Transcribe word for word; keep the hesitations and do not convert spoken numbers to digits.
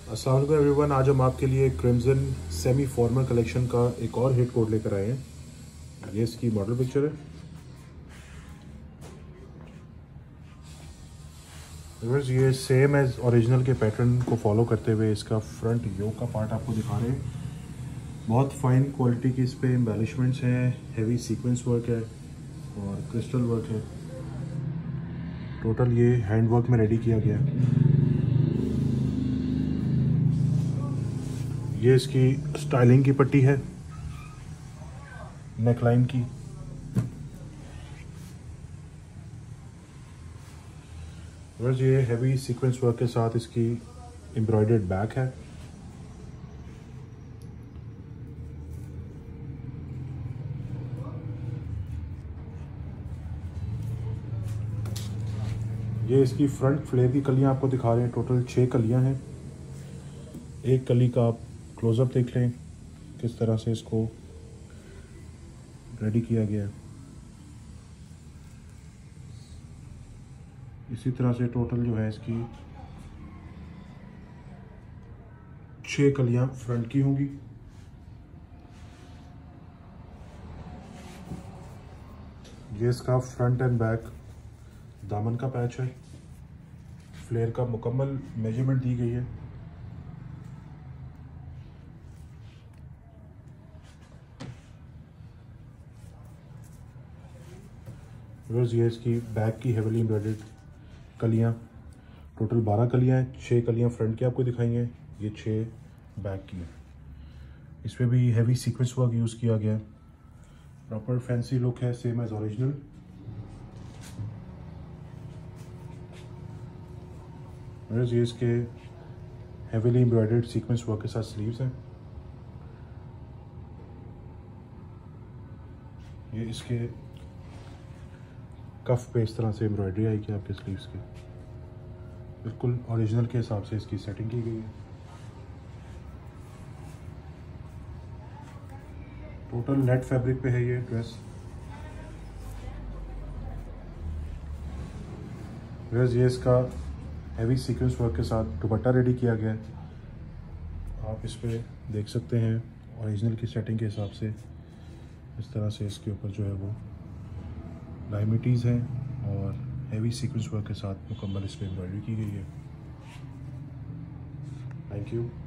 अस्सलाम वालेकुम एवरीवन। आज हम आपके लिए क्रिम्जन सेमी फॉर्मल कलेक्शन का एक और हिट कोड लेकर आए हैं। ये इसकी मॉडल पिक्चर है। व्यूअर्स, ये सेम एज ओरिजिनल के पैटर्न को फॉलो करते हुए इसका फ्रंट योक का पार्ट आपको दिखा रहे हैं। बहुत फाइन क्वालिटी की इस पे एम्बेलिशमेंट्स हैं, हेवी सीक्वेंस वर्क है और क्रिस्टल वर्क है। टोटल ये हैंड वर्क में रेडी किया गया है। ये इसकी स्टाइलिंग की पट्टी है, नेकलाइन की। बस ये हैवी सीक्वेंस वर्क के साथ इसकी एम्ब्रॉयडर्ड बैक है। ये इसकी फ्रंट फ्लेयर की कलियां आपको दिखा रहे हैं। टोटल छः कलियां हैं। एक कली का आप क्लोजअप देख लें किस तरह से इसको रेडी किया गया है। इसी तरह से टोटल जो है इसकी छह कलियां फ्रंट की होंगी। ये इसका फ्रंट एंड बैक दामन का पैच है। फ्लेयर का मुकम्मल मेजरमेंट दी गई है। व्यूअर्स, ये इसकी बैक की हेवीली एम्ब्रॉयडर्ड कलियां, टोटल बारह कलियां हैं। छः कलियां फ्रंट की आपको दिखाई हैं, ये छः बैक की हैं। इसमें भी हैवी सीक्वेंस वर्क यूज़ किया गया है। प्रॉपर फैंसी लुक है, सेम एज ओरिजिनल। व्यूअर्स, ये इसके हेवीली एम्ब्रॉयडर्ड सीक्वेंस वर्क के साथ स्लीव्स हैं। ये इसके कफ पे इस तरह से एम्ब्रॉयडरी आएगी आपके स्लीव्स के। बिल्कुल ओरिजिनल के हिसाब से इसकी सेटिंग की गई है। टोटल नेट फैब्रिक पे है ये ड्रेस। ड्रेस ये इसका हैवी सीक्वेंस वर्क के साथ दुपट्टा रेडी किया गया है। आप इस पे देख सकते हैं ओरिजिनल की सेटिंग के हिसाब से इस तरह से इसके ऊपर जो है वो डायमिटीज़ हैं और हैवी सीक्वेंस वर्क के साथ मुकम्मल इस पर एम्ब्रॉयडरी की गई है। Thank you.